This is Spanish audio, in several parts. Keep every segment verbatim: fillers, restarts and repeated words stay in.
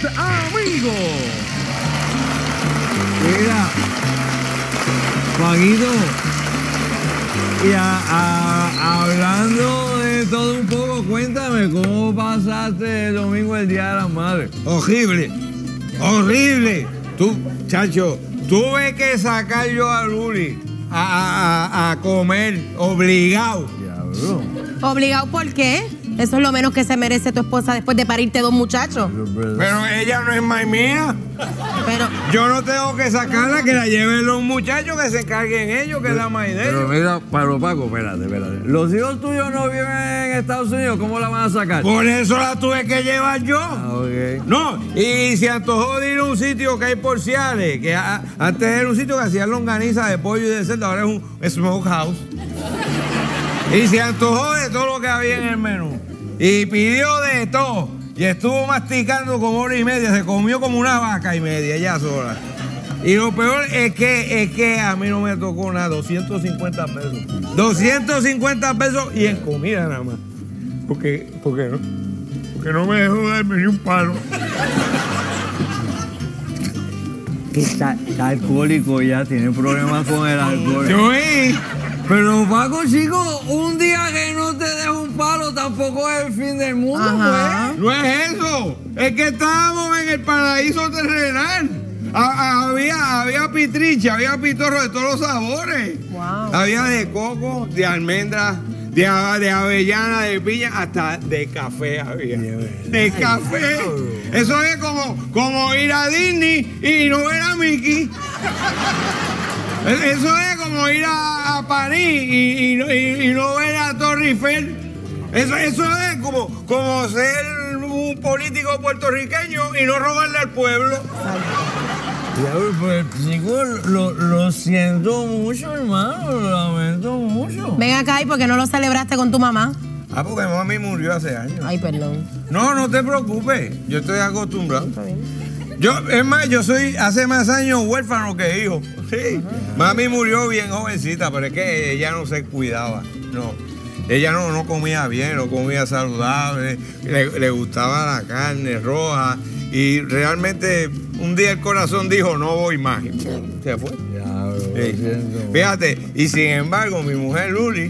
amigo. Mira, Paquito, y a, a, hablando de todo un poco, cuéntame, ¿cómo pasaste el domingo, el Día de las Madres? Horrible, horrible. Tú, chacho, tuve que sacar yo a Luli a, a, a comer, obligado. Diablo. ¿Obligado por qué? Eso es lo menos que se merece tu esposa después de parirte dos muchachos. Pero ella no es más mía. Pero Yo no tengo que sacarla, que la lleven los muchachos, que se encarguen ellos, que es la más de Pero ellos. mira, Pablo Paco, espérate, espérate. Los hijos tuyos no viven en Estados Unidos, ¿cómo la van a sacar? Por eso la tuve que llevar yo. Ah, ok. No, y se antojó de ir a un sitio que hay porciales, que a- antes era un sitio que hacían longaniza de pollo y de cerdo, ahora es un smokehouse. Y se antojó de todo lo que había en el menú. Y pidió de todo. Y estuvo masticando como hora y media, se comió como una vaca y media, ella sola. Y lo peor es que, es que a mí no me tocó nada, doscientos cincuenta pesos. doscientos cincuenta pesos y en comida nada más. Porque, ¿por qué no? Porque no me dejó darme ni un palo. Que está, está alcohólico ya, tiene problemas con el alcohol. Yo vi. Pero Paco, chico, un día que no te deja un palo tampoco es el fin del mundo, Ajá. pues. No es eso, es que estábamos en el paraíso terrenal. A- a- había, había pitricha, había pitorro de todos los sabores. Wow. Había de coco, de almendra, de, a- de avellana, de piña, hasta de café había. De café. Eso es como, como ir a Disney y no ver a Mickey. Eso es como ir a, a París y, y no- y- y no ver a Torre Eiffel. Eso, eso es como, como ser un político puertorriqueño y no robarle al pueblo. Diablo, pues, chico, lo, lo siento mucho, hermano, lo lamento mucho. ven acá y ¿por qué no lo celebraste con tu mamá? Ah, porque mami murió hace años. Ay, perdón. No, no te preocupes, yo estoy acostumbrado. Está bien. Yo, es más, yo soy hace más años huérfano que hijo. Sí. Mami murió bien jovencita, pero es que ella no se cuidaba. No. Ella no, no comía bien, no comía saludable, le, le gustaba la carne roja. Y realmente un día el corazón dijo, no voy más. Y se fue. Diablo, lo Sí. siento. Fíjate, y sin embargo, mi mujer Luli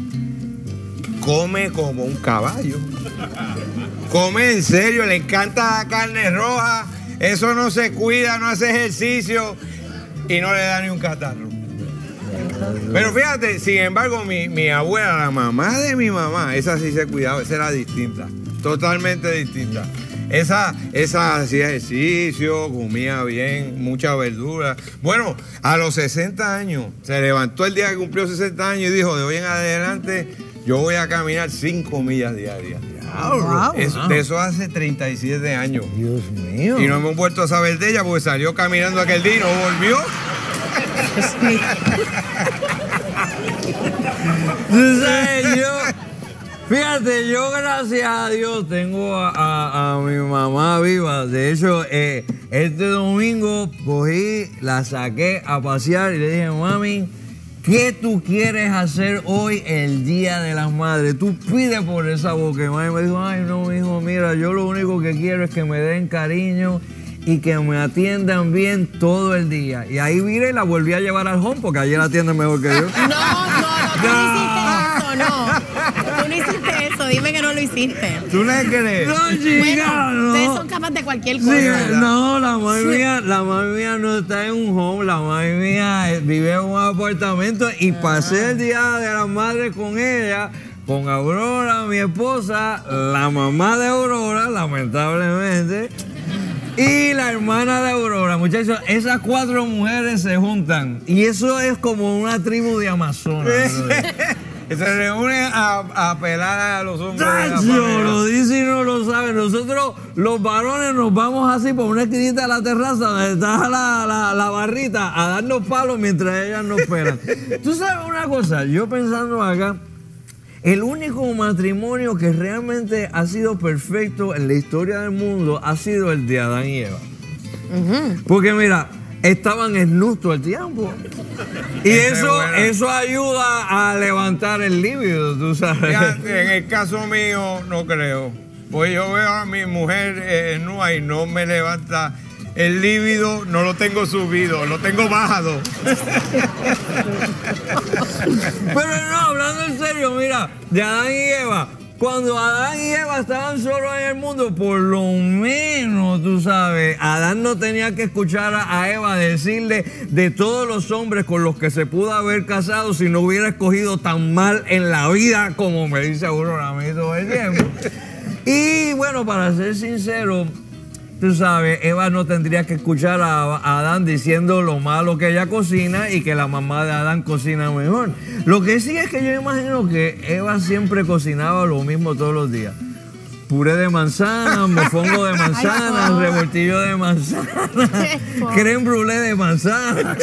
come como un caballo. Come en serio, le encanta la carne roja. Eso no se cuida, no hace ejercicio y no le da ni un catarro. Pero fíjate, sin embargo, mi, mi abuela, la mamá de mi mamá, esa sí se cuidaba, esa era distinta, totalmente distinta. Esa, esa hacía ejercicio, comía bien, mucha verdura. Bueno, a los sesenta años, se levantó el día que cumplió sesenta años y dijo, de hoy en adelante, yo voy a caminar cinco millas diarias. Wow. Eso- de eso hace treinta y siete años. Dios mío. Y no hemos vuelto a saber de ella porque salió caminando aquel día y no volvió. Tú sabes, yo, fíjate, yo gracias a Dios tengo a, a- a mi mamá viva. De hecho, eh, este domingo cogí, la saqué a pasear y le dije, mami, ¿qué tú quieres hacer hoy el Día de las Madres? Tú pide por esa boca. Y mami me dijo, ay no, hijo, mira, yo lo único que quiero es que me den cariño y que me atiendan bien todo el día. Y ahí vine y la volví a llevar al home porque ayer la atienden mejor que yo. No, no, no, tú no hiciste eso, no. Tú no hiciste eso, dime que no lo hiciste. ¿Tú le crees? No, Bueno, chica, ustedes no. son capaces de cualquier Sí, cosa. no, la madre mía, la madre mía no está en un home, la madre mía eh, vive en un apartamento y pasé el Día de las Madres con ella, con Aurora, mi esposa, la mamá de Aurora, lamentablemente, y la hermana de Aurora. Muchachos, esas cuatro mujeres se juntan y eso es como una tribu de Amazonas. Se reúnen a, a pelar a los hombres de la Tacho, familia. lo dice y no lo sabe. Nosotros, los varones, nos vamos así por una esquinita de la terraza donde está la, la, la barrita a darnos palos mientras ellas nos pelan. Tú sabes una cosa, yo pensando acá, el único matrimonio que realmente ha sido perfecto en la historia del mundo ha sido el de Adán y Eva. Porque mira, estaban snus todo el tiempo. Y Esa es eso, buena. eso ayuda a levantar el líbido, tú sabes. Fíjate, en el caso mío, no creo. pues yo veo a mi mujer eh, nua y no me levanta el líbido, no lo tengo subido, lo tengo bajado. Pero no, hablando en serio, mira, de Adán y Eva. Cuando Adán y Eva estaban solos en el mundo, por lo menos, tú sabes, Adán no tenía que escuchar a, a Eva decirle de todos los hombres con los que se pudo haber casado si no hubiera escogido tan mal en la vida como me dice uno a mí todo el tiempo. Y bueno, para ser sincero, tú sabes, Eva no tendría que escuchar a, a Adán diciendo lo malo que ella cocina y que la mamá de Adán cocina mejor. Lo que sí es que yo imagino que Eva siempre cocinaba lo mismo todos los días. Puré de manzana, mofongo de manzana, Ay, revoltillo de manzana, crème brûlée de manzana.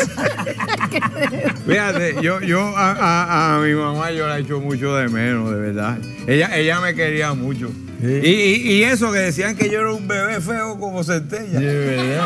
Fíjate, yo, yo a, a, a mi mamá yo la echo mucho de menos, de verdad. Ella, ella me quería mucho. Sí. Y, y, y eso que decían que yo era un bebé feo como centella. Sí, verdad.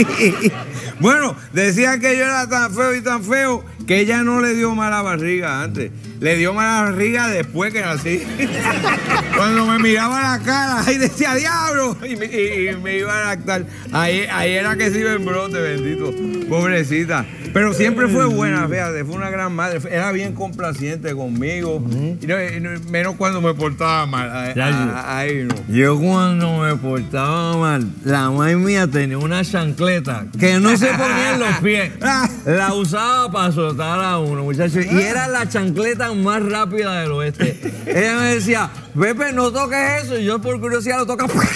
Bueno, decían que yo era tan feo y tan feo que ella no le dio mala barriga antes. Le dio mala barriga después que nací. Cuando me miraba la cara, ahí decía diablo. Y me, y, y me iba a lactar. Ahí, ahí era que se iba en brote, bendito. Pobrecita. Pero siempre fue buena, fíjate, fue una gran madre. Era bien complaciente conmigo. Uh-huh. y no, y no, menos cuando me portaba mal. A, a, ahí no. Yo cuando me portaba mal, la madre mía tenía una chancleta que no se ponía en los pies. La usaba para azotar a uno, muchachos. Y era la chancleta más rápida del oeste. Ella me decía, Pepe, no toques eso. Y yo por curiosidad lo toca. ¿Cómo?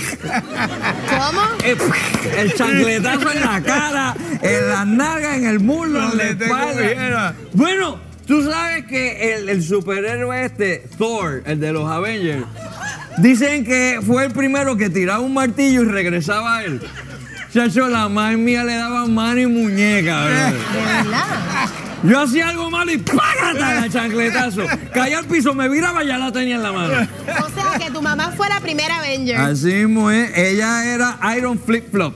El, el chancletazo en la cara, en las nalgas, en el muslo, en la espalda. Bueno, tú sabes que el, el superhéroe este, Thor, el de los Avengers, dicen que fue el primero que tiraba un martillo y regresaba a él. Chacho, la madre mía le daba mano y muñeca, ¿verdad? ¿De verdad? Yo hacía algo malo y ¡págata! El chancletazo. Caía al piso, me viraba y ya la tenía en la mano. O sea, que tu mamá fue la primera Avenger. Así mismo es. Ella era Iron Flip Flop.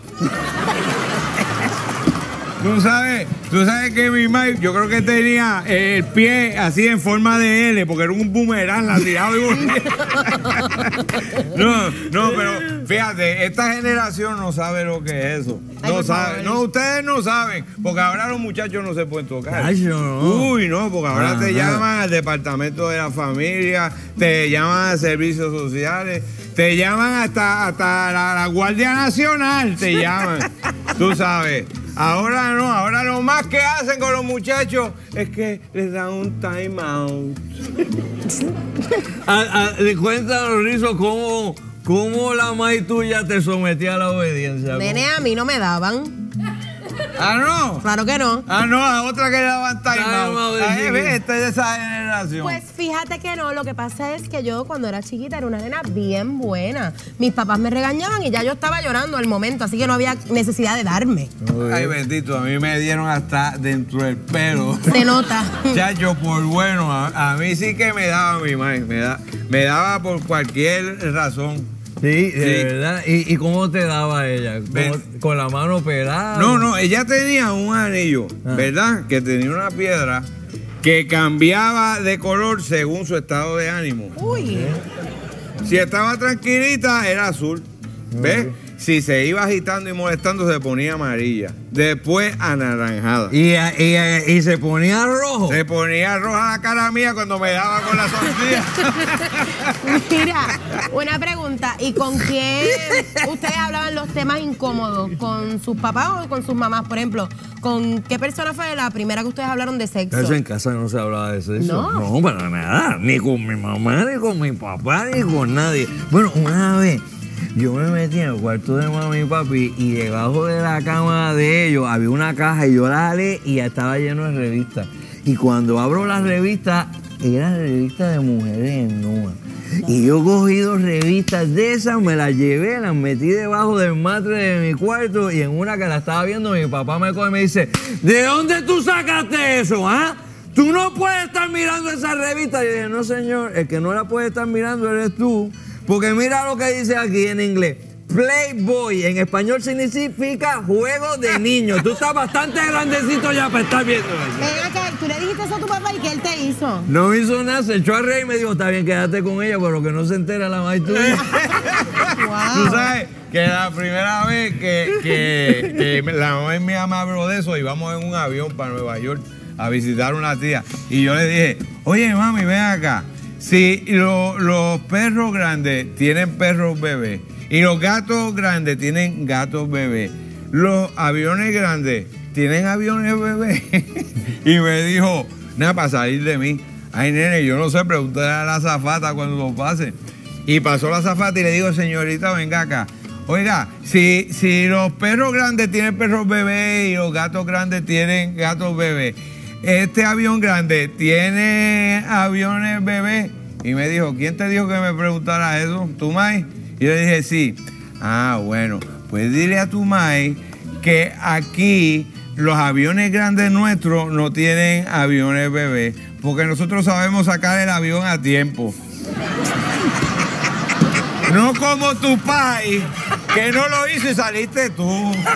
Tú sabes, tú sabes que mi mamá, yo creo que tenía el pie así en forma de L, porque era un boomerang, la tiraba y volvía. No, no, pero fíjate, esta generación no sabe lo que es eso. Ay, No sabe. favor. No, ustedes no saben, porque ahora los muchachos no se pueden tocar. Ay, yo no. Uy, no, porque ahora Ah, te no. llaman al departamento de la familia, te llaman a servicios sociales, te llaman hasta, hasta la, la Guardia Nacional, te llaman. Tú sabes. Ahora no, ahora lo más que hacen con los muchachos es que les dan un time out. A, a, cuéntanos, Rizo, cómo, cómo la madre tuya te sometía a la obediencia. Nene, a mí no me daban. Ah, no. Claro que no. Ah, no, a otra que le daban time Time out. out de Ah, chiquito. ve, esta es de esa generación. Pues fíjate que no, lo que pasa es que yo cuando era chiquita era una nena bien buena. Mis papás me regañaban y ya yo estaba llorando al momento, así que no había necesidad de darme. Ay, bendito, a mí me dieron hasta dentro del pelo. Se nota. Chacho, por bueno, a, a mí sí que me daba mi madre, me, da, me daba por cualquier razón. Sí, de Sí. verdad. ¿Y, ¿Y cómo te daba ella? ¿Cómo- Ven. ¿Con la mano operada? No, no, ella tenía un anillo, Ah. ¿verdad? Que tenía una piedra que cambiaba de color según su estado de ánimo. Uy. Si estaba tranquilita, era azul. ¿Ves? Si se iba agitando y molestando, se ponía amarilla. Después anaranjada. Y, y, y se ponía rojo. Se ponía roja la cara mía cuando me daba con la sonrisa. Mira, una pregunta. ¿Y con quién ustedes hablaban los temas incómodos? ¿Con sus papás o con sus mamás? Por ejemplo, ¿con qué persona fue la primera que ustedes hablaron de sexo? Eso en casa no se hablaba de sexo. No. No, para nada. Ni con mi mamá, ni con mi papá, ni con nadie. Bueno, una vez yo me metí en el cuarto de mami y papi y debajo de la cama de ellos había una caja y yo la jalé y ya estaba lleno de revistas. Y cuando abro las revistas, eran revistas de mujeres nuevas. Y yo cogí dos revistas de esas, me las llevé, las metí debajo del matre de mi cuarto y en una que la estaba viendo mi papá me coge y me dice, ¿de dónde tú sacaste eso, ah? Tú no puedes estar mirando esa revista. Y yo dije, no señor, el que no la puede estar mirando eres tú. Porque mira lo que dice aquí en inglés. Playboy en español significa juego de niños. Tú estás bastante grandecito ya para estar viendo eso. Ven acá, tú le dijiste eso a tu papá y ¿qué él te hizo? No me hizo nada, se echó a reír y me dijo, está bien, quédate con ella, pero que no se entera la madre tuya. Wow. Tú sabes que la primera vez que, que, que la mamá y mi mamá habló de eso, íbamos en un avión para Nueva York a visitar una tía. Y yo le dije, oye mami, ven acá. Si lo, los perros grandes tienen perros bebés y los gatos grandes tienen gatos bebés, los aviones grandes tienen aviones bebés. Y me dijo, nada, para salir de mí. Ay, nene, yo no sé, pregúntale a la azafata cuando lo pase. Y pasó la azafata y le digo, señorita, venga acá. Oiga, si, si los perros grandes tienen perros bebés y los gatos grandes tienen gatos bebés, este avión grande tiene aviones bebés. Y me dijo, ¿quién te dijo que me preguntara eso? ¿Tu mai? Y yo le dije, sí. Ah, bueno, pues dile a tu mai que aquí los aviones grandes nuestros no tienen aviones bebés, porque nosotros sabemos sacar el avión a tiempo. No como tu pai, que no lo hizo y saliste tú.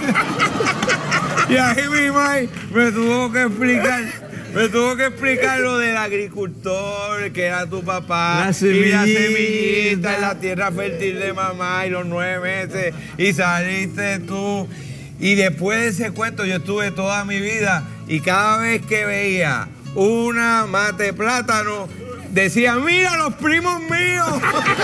Y ahí mi mai me tuvo que explicar, me tuvo que explicar lo del agricultor, que era tu papá, La y semillita. la semillita en la tierra fértil de mamá y los nueve meses, y saliste tú. Y después de ese cuento yo estuve toda mi vida y cada vez que veía una mate de plátano, decía, mira los primos míos.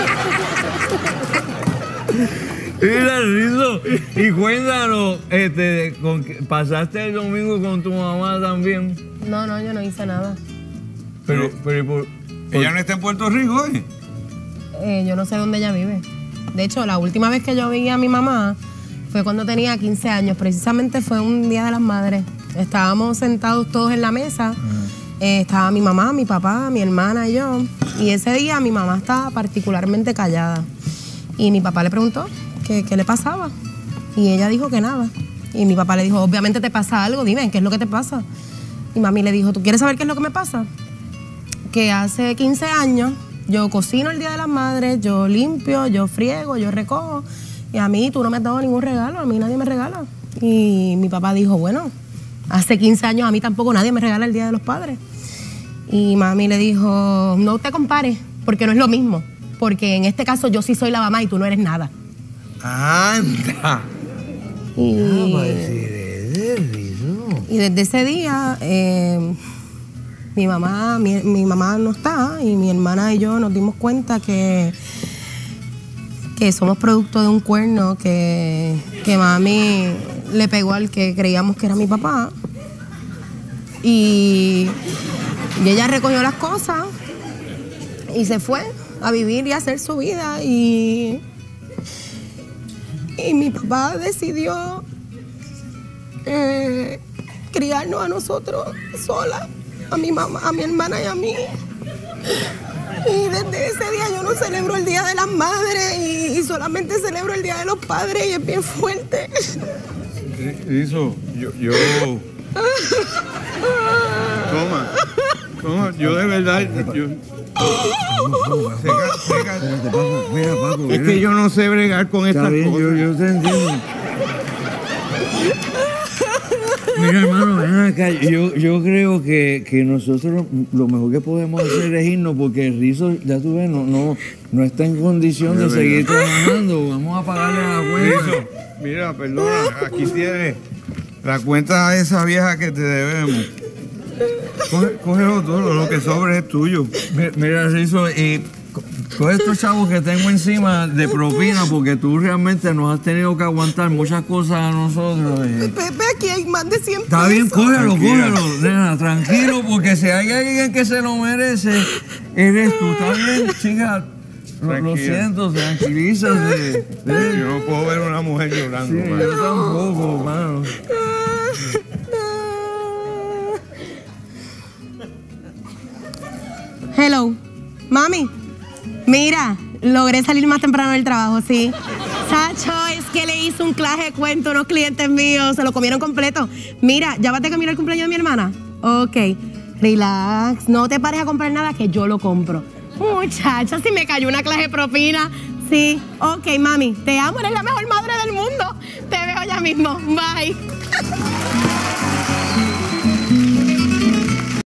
Mira, Rizo, y cuéntanos, este, con, ¿pasaste el domingo con tu mamá también? No, no, yo no hice nada. Pero, pero, por, Ella no está en Puerto Rico hoy. Eh, yo no sé dónde ella vive. De hecho, la última vez que yo vi a mi mamá fue cuando tenía quince años. Precisamente fue un Día de las Madres. Estábamos sentados todos en la mesa. Eh, estaba mi mamá, mi papá, mi hermana y yo. Y ese día mi mamá estaba particularmente callada. Y mi papá le preguntó que, qué le pasaba. Y ella dijo que nada. Y mi papá le dijo, obviamente te pasa algo, dime, ¿qué es lo que te pasa? Y mami le dijo, ¿tú quieres saber qué es lo que me pasa? Que hace quince años yo cocino el Día de las Madres, yo limpio, yo friego, yo recojo. Y a mí tú no me has dado ningún regalo, a mí nadie me regala. Y mi papá dijo, bueno, hace quince años a mí tampoco nadie me regala el Día de los Padres. Y mami le dijo, no te compares, porque no es lo mismo. Porque en este caso yo sí soy la mamá y tú no eres nada. Anda. Y, Rizo. y desde ese día, eh, mi mamá, mi, mi mamá no está y mi hermana y yo nos dimos cuenta que, que somos producto de un cuerno que, que mami le pegó al que creíamos que era mi papá. Y, y ella recogió las cosas y se fue a vivir y a hacer su vida. Y, y mi papá decidió eh, criarnos a nosotros sola, a mi mamá, a mi hermana y a mí. Y desde ese día yo no celebro el Día de las Madres y, y solamente celebro el Día de los Padres y es bien fuerte. Rizo, yo, yo... Toma, toma, yo de verdad, yo... Seca, seca. Espérate, Paco, mira, Paco, Es mira. que yo no sé bregar con Está estas bien, cosas. yo, yo te entiendo. Mira, hermano, ven acá. Yo, yo creo que, que nosotros lo mejor que podemos hacer es irnos porque el Rizo, ya tú ves, no, no, no está en condición de Es seguir verdad. trabajando. Vamos a pagarle la cuenta. Rizo, mira, perdona, aquí tienes la cuenta de esa vieja que te debemos. Coge, cógelo todo, lo que sobre es tuyo. Mi- Mira, Rizo, y co- todos estos chavos que tengo encima de propina, porque tú realmente nos has tenido que aguantar muchas cosas a nosotros. eh. Pepe, aquí hay más de cien Está bien, pesos. cógelo, Tranquila. cógelo, nena, tranquilo, porque si hay alguien que se lo merece, eres tú. Está bien, chica, lo, lo Tranquila. siento, tranquilízate. Yo no puedo ver a una mujer llorando, Sí, man. yo tampoco, mano. Hello, mami. Mira, logré salir más temprano del trabajo, sí. Sacho, es que le hice un claje de cuento a unos clientes míos, se lo comieron completo. Mira, ¿ya vas a cambiar el cumpleaños de mi hermana? Ok, relax, no te pares a comprar nada que yo lo compro. Muchacha, si me cayó una clase de propina, Sí, ok, mami. Te amo, eres la mejor madre del mundo. Te veo ya mismo. Bye.